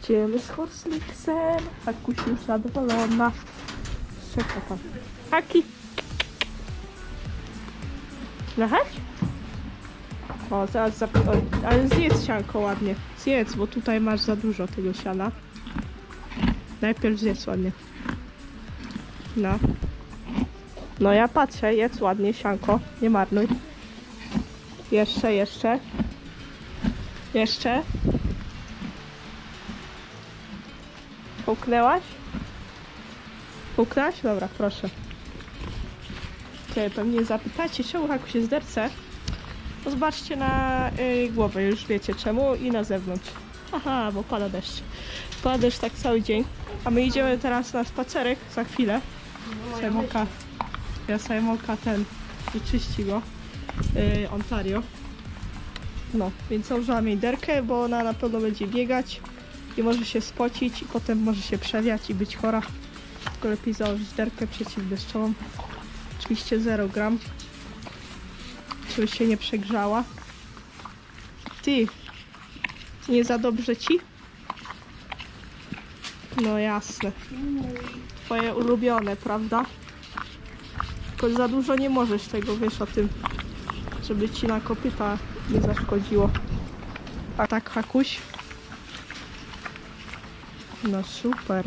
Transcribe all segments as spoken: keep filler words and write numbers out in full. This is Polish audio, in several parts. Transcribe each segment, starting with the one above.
Idziemy z Horslixem. Hakuś już zadowolona. Czeka tam. Haki! No chodź. O, zaraz zap... o, ale zjedz sianko ładnie. Zjedz, bo tutaj masz za dużo tego siana. Najpierw zjedz ładnie. No. No ja patrzę, jedz ładnie sianko. Nie marnuj. Jeszcze, jeszcze. Jeszcze. Połknęłaś? Połknęłaś? Dobra, proszę. Okay, pewnie zapytacie, czemu Hakuś jest w derce? No zobaczcie na y, głowę, już wiecie czemu, i na zewnątrz. Aha, bo pada deszcz. Pada deszcz tak cały dzień. A my idziemy teraz na spacerek za chwilę. Sajmoka, ja Sajmoka ten wyczyści go. Yy, Ontario. No, więc założyłam jej derkę, bo ona na pewno będzie biegać i może się spocić i potem może się przewiać i być chora. Tylko lepiej założyć derkę przeciwdeszczową. Oczywiście zero gram. Żeby się nie przegrzała. Ty, nie za dobrze ci? No jasne. Twoje ulubione, prawda? Tylko za dużo nie możesz tego, wiesz o tym, żeby ci na kopyta nie zaszkodziło. A tak, Hakuś? No super.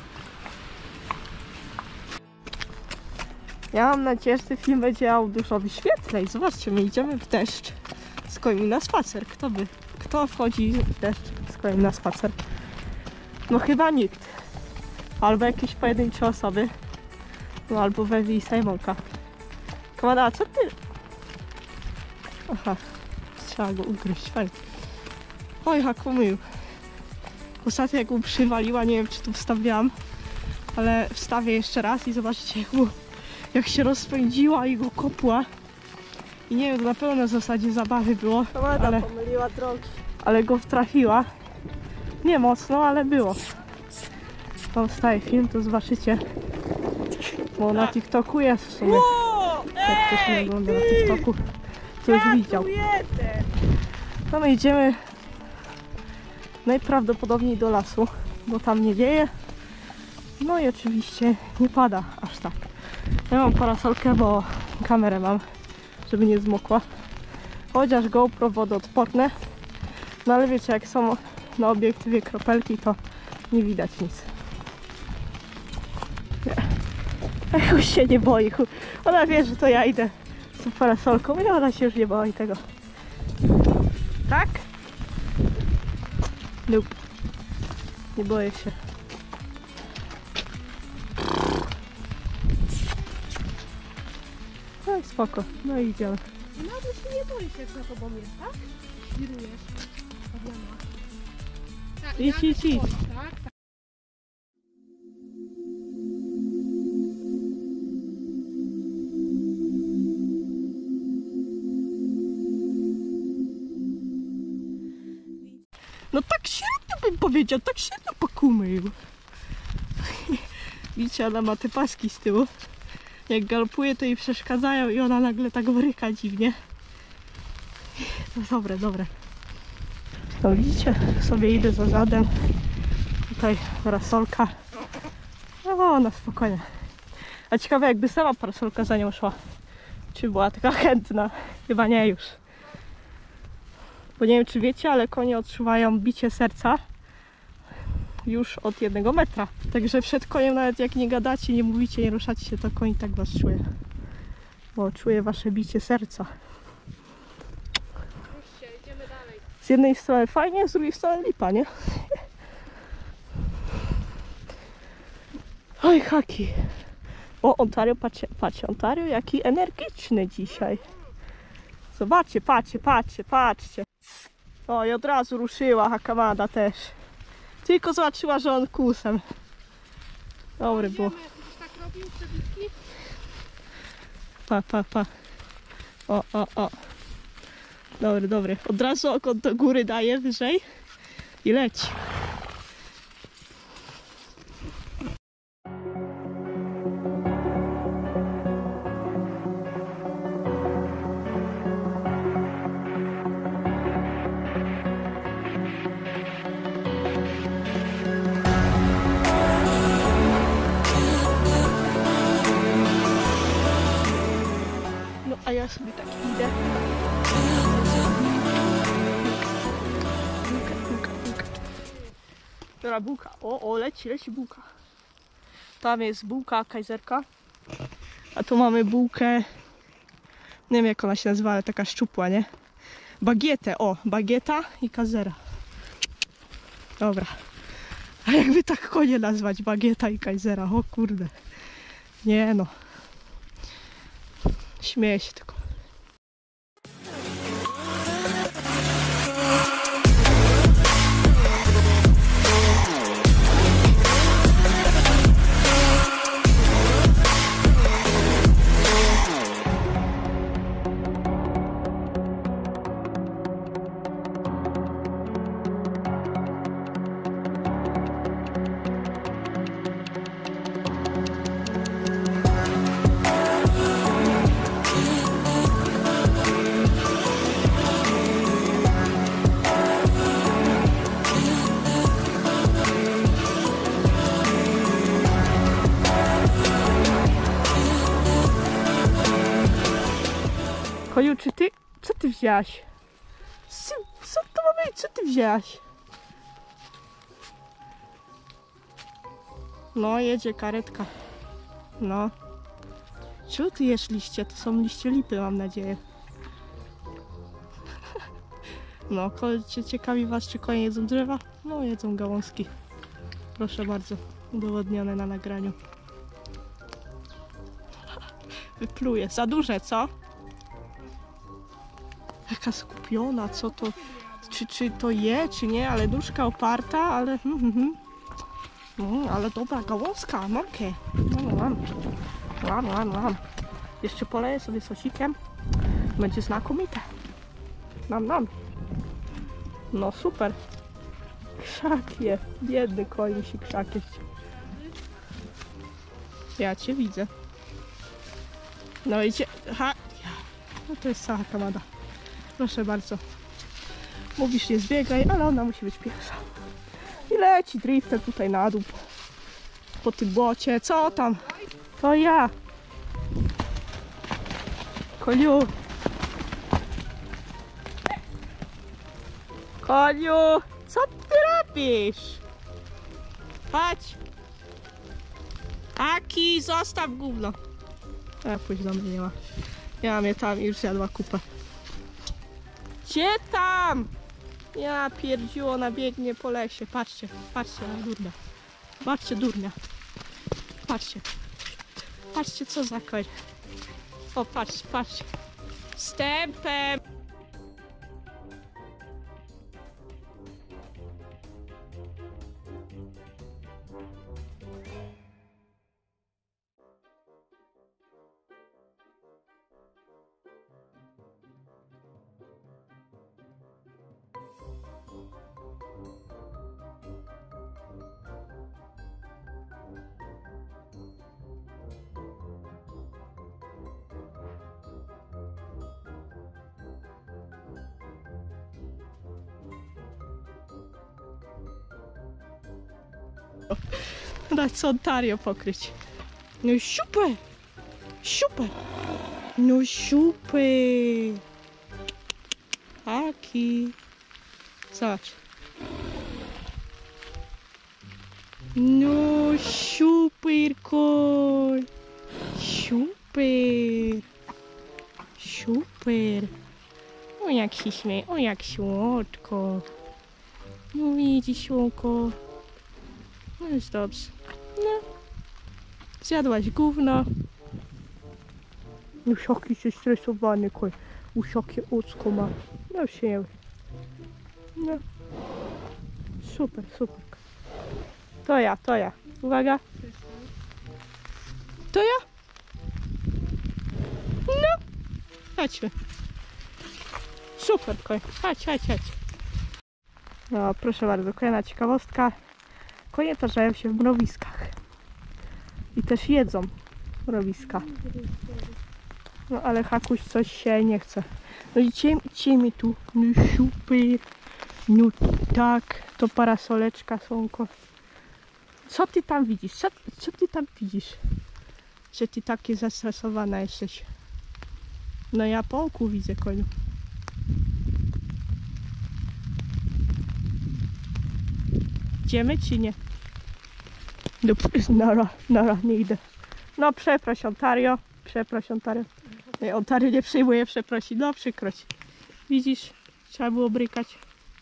Ja mam nadzieję, że ten film będzie miał dużo wyświetleń. Zobaczcie, my idziemy w deszcz z końmi na spacer. Kto by? Kto wchodzi w deszcz z końmi na spacer? No chyba nikt. Albo jakieś pojedyncze osoby. No albo Wewi i Sajmonka. Komanda, co ty? Aha, trzeba go ugryźć, fajnie. Oj, Hakumiu. Ostatnio jak mu przywaliła, nie wiem czy tu wstawiałam, ale wstawię jeszcze raz i zobaczcie jak, mu, jak się rozpędziła i go kopła. I nie wiem, to na pewno na zasadzie zabawy było, ale, pomyliła drogi. ale go trafiła. Nie mocno, ale było. To wstaje film, to zobaczycie. Bo na TikToku jest w sumie. Jak ktoś nie ogląda na TikToku, to już widział. No my idziemy najprawdopodobniej do lasu, bo tam nie wieje. No i oczywiście nie pada aż tak. Ja mam parasolkę, bo kamerę mam, żeby nie zmokła. Chociaż GoPro wodoodporne. No ale wiecie, jak są na obiektywie kropelki, to nie widać nic. Nie. Już się nie boi. Ona wie, że to ja idę z parasolką i ona się już nie boi tego. Tak? Nope. Nie boję się. No i spoko. No i idziemy. No to się nie boisz, jak za tobą jest, tak? Wirujesz. Tak, Idź, idź, idź. Tak, tak. No tak średnio bym powiedział, tak średnio pokumył. Widzicie, ona ma te paski z tyłu. Jak galopuje, to jej przeszkadzają i ona nagle tak wryka dziwnie. To dobre, dobre. No widzicie, sobie idę za zadem. Tutaj parasolka. No, na spokojnie. A ciekawe, jakby sama parasolka za nią szła. Czy była taka chętna? Chyba nie już. Bo nie wiem, czy wiecie, ale konie odczuwają bicie serca już od jednego metra. Także przed koniem nawet jak nie gadacie, nie mówicie, nie ruszacie się, to koń tak was czuje. Bo czuje wasze bicie serca. Ruszcie, idziemy dalej. Z jednej strony fajnie, z drugiej strony lipa, nie? Oj, Haki. O, Ontario, patrzcie, patrzcie, Ontario jaki energiczny dzisiaj. Zobaczcie, patrzcie, patrzcie, patrzcie. O, i od razu ruszyła Hakamada też. Tylko zobaczyła, że on kłusem. Dobry był. Tak robił przebitki? Pa, pa, pa. O, o, o. Dobry, dobry. Od razu oko do góry daje, wyżej. I leci. sobie tak idę. Bułka, bułka, bułka. Dobra, bułka. O, o, leci, leci bułka. Tam jest bułka kajzerka. A tu mamy bułkę, nie wiem jak ona się nazywa, ale taka szczupła, nie? Bagietę, o, bagieta i kazera. Dobra. A jakby tak konie nazwać, bagieta i kajzera, o kurde. Nie no. Śmieję się tylko. Koniu, czy ty... Co ty wzięłaś? Co, co to ma być? Co ty wzięłaś? No, jedzie karetka. No. Czemu ty jesz liście? To są liście lipy, mam nadzieję. No, czy ciekawi was, czy konie jedzą drzewa? No, jedzą gałązki. Proszę bardzo, udowodnione na nagraniu. Wypluje. Za duże, co? Jaka skupiona, co to, czy, czy to je, czy nie, ale nóżka oparta, ale hmm, hmm, hmm. No, ale dobra, gałązka, mamkę, no, mam, mam, mam, mam, jeszcze poleję sobie sosikiem, będzie znakomite, mam, mam, no super, krzak je, biedny koń musi krzak jeść, ja cię widzę, no idzie, ha, no to jest cała kamada. Proszę bardzo. Mówisz nie zbiegaj, ale ona musi być pierwsza. I leci driftem tutaj na dół. Po tym błocie. Co tam? To ja. Koniu. Koniu. Co ty robisz? Chodź. Aki, zostaw gówno. A pójdź do mnie nie ma. Ja mnie tam już zjadła kupę. Gdzie tam? Ja pierdziu, ona biegnie po lesie. Patrzcie, patrzcie na durnia. Patrzcie durnia. Patrzcie. Patrzcie co za koń. O, patrzcie, patrzcie. Wstępem. Dać co Ontario pokryć. No super! Super! No super! Aki! Zobacz. No super koń! Super! Super! O jak się śmieje, o jak słodko! No widzisz słonko. No jest dobrze. No. Zjadłaś gówno. Już jaki się stresowany koń. Już jakie oczko ma. No się. No. Super, super. To ja, to ja. Uwaga. To ja? No. Chodźmy. Super koń. Chodź, chodź, chodź. No proszę bardzo, kolejna ciekawostka. Konie tarzają się w mrowiskach. I też jedzą mrowiska. No ale Hakuś coś się nie chce. No idzie, idzie mi tu. No super. No tak. To parasoleczka, słonko. Co ty tam widzisz? Co, co ty tam widzisz? Że ty takie zestresowana jesteś. No ja po oku widzę, koniu. Idziemy czy nie? No, nara, nara, nie idę. No przeproś Ontario, przeproś Ontario. Nie, Ontario nie przyjmuje przeprosi, no przykro ci. Widzisz, trzeba było brykać.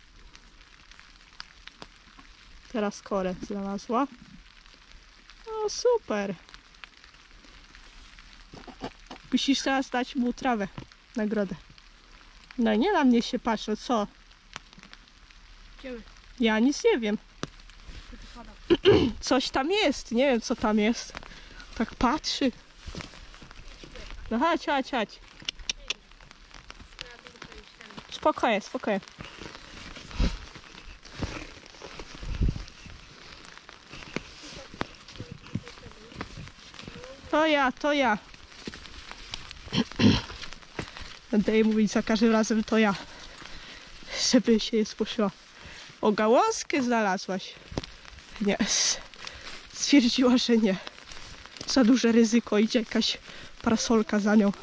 Teraz korę znalazła. No super. Musisz teraz dać mu trawę, nagrodę. No nie na mnie się patrz, no co? Idziemy. Ja nic nie wiem. Coś tam jest, nie wiem co tam jest. Tak patrzy. No chodź, chodź, chodź. Spokojnie, spokojnie. To ja, to ja. Będę jej mówić za każdym razem to ja. Żeby się nie spłoszyła. O, gałązkę znalazłaś. Nie. Stwierdziła, że nie. Za duże ryzyko, idzie jakaś parasolka za nią.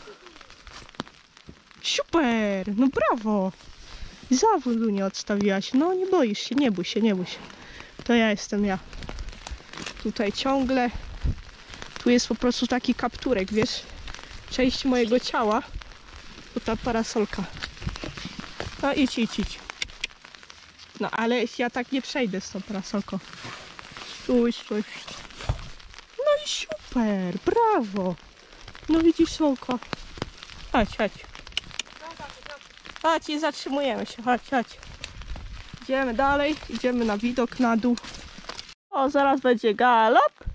Super! No brawo! Zawodu nie odstawiłaś. No nie boisz się, nie bój się, nie bój się. To ja jestem ja. Tutaj ciągle. Tu jest po prostu taki kapturek, wiesz? Część mojego ciała. To ta parasolka. No idź, idź, idź. No ale ja tak nie przejdę z tą parasolką. Stój, stój. No i super, brawo. No widzisz, słonko. Chodź, chodź. Chodź, nie zatrzymujemy się, chodź, chodź. Idziemy dalej, idziemy na widok na dół. O, zaraz będzie galop.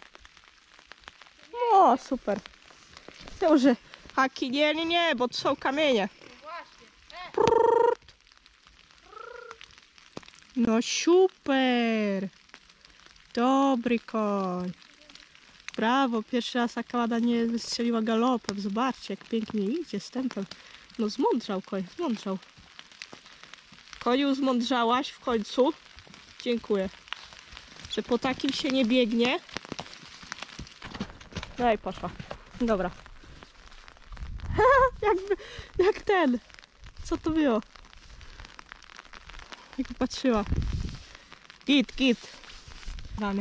O, super. Dobrze. Haki, nie, nie, nie, bo to są kamienie. No super. Dobry koń. Brawo, pierwszy raz Akawada nie wystrzeliła galopem. Zobaczcie, jak pięknie idzie z tempem. No zmądrzał koń, zmądrzał. Koniu, zmądrzałaś w końcu. Dziękuję. Że po takim się nie biegnie. No i poszła. Dobra. Jakby, jak ten. Co to było? Jak patrzyła. Git, git. Damy.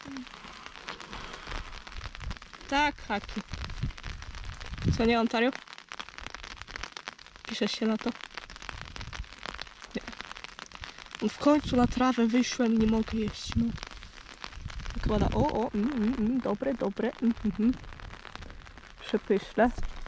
Tak, Haki. Co nie, Ontario? Piszesz się na to? Nie. No w końcu na trawę wyszłem i nie mogę jeść, no. Kłada, o, o, mm, mm, mm, dobre, dobre. Mm, mm, mm. Przepyszne.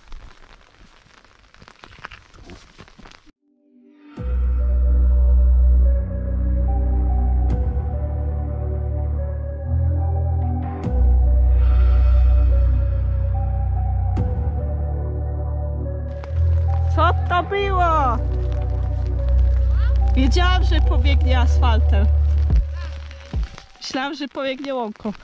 Co to było? Wiedziałam, że pobiegnie asfaltem. Myślałam, że pobiegnie łąką.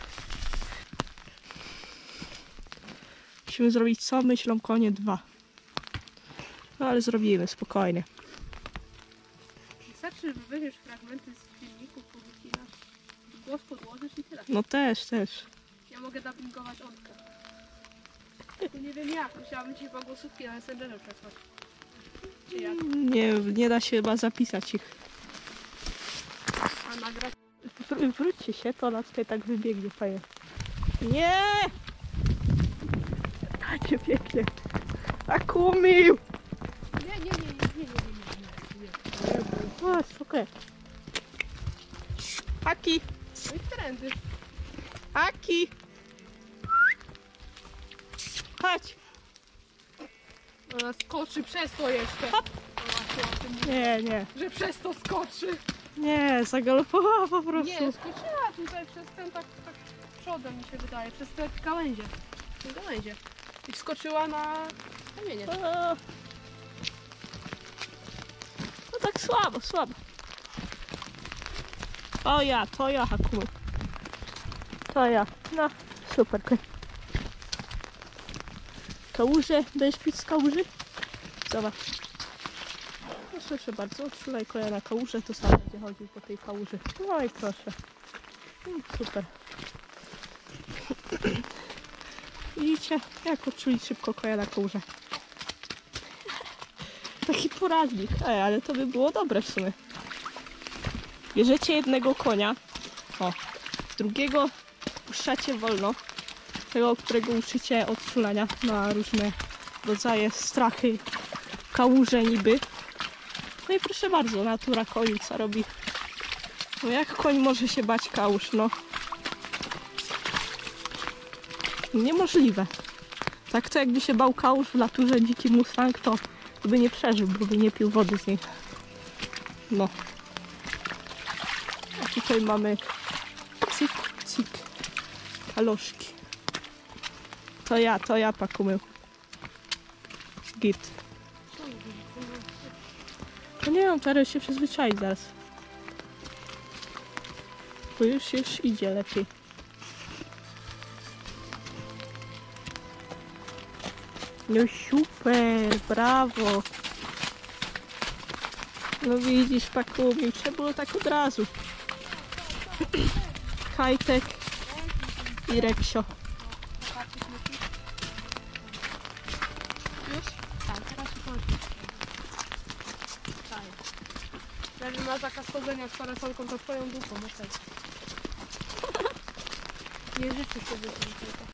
Musimy zrobić co? Myślą konie dwa. No ale zrobimy, spokojnie. Wystarczy, że wybierzesz fragmenty z filmików, powycinasz, głos podłożysz i tyle. No też, też. Ja mogę dubbingować Ontkę. No nie wiem jak, musiałabym ci chyba głosówki na Messengerze przesłać. Czy jak? Nie, nie da się chyba zapisać ich. A nagrać? Wr wróćcie się, to ona tutaj tak wybiegnie fajnie. Nie! Takie pięknie. Tak umił! Nie, nie, nie, nie, nie, nie, nie, nie, nie. O, okej. Haki! No i trendy. Haki! Chodź! Ona skoczy przez to jeszcze. Hop. No właśnie o tym mówię, Nie, nie. że przez to skoczy. Nie, zagalopowała po prostu. Nie, skoczyła tutaj przez ten tak, tak przodem mi się wydaje, przez te gałęzie. Te gałęzie. I wskoczyła na kamienie. O. No tak słabo, słabo. O ja, to ja, Hakumu. To ja. No, super. Kałuże, będziesz pić z kałuży? Zobacz. No proszę bardzo, odczulaj konia na kałużę, to sam będzie chodził po tej kałuży. No i proszę. Mm, super. Widzicie, jak odczulić szybko konia na kałużę. taki poradnik. Ej, ale to by było dobre w sumie. Bierzecie jednego konia, o, drugiego puszczacie wolno, tego, którego uczycie odczulania na różne rodzaje strachy, kałuże niby. No i proszę bardzo, natura koni co robi. No jak koń może się bać kałuż, no. Niemożliwe. Tak to jakby się bał kałuż w naturze dziki mustang, to by nie przeżył, bo by nie pił wody z niej. No. A tutaj mamy cik, cik, kaloszki. To ja, to ja pakumył. Git. To nie wiem, teraz się przyzwyczaić zaraz. Bo już, już idzie lepiej. No super, brawo. No widzisz, pakumił, trzeba było tak od razu. Hajtek i Reksio. Już? Tak, teraz się kończy. Tak. Jakby ma zakaz chodzenia z parasolką, to twoją dupą, okej. Nie życzy sobie tego.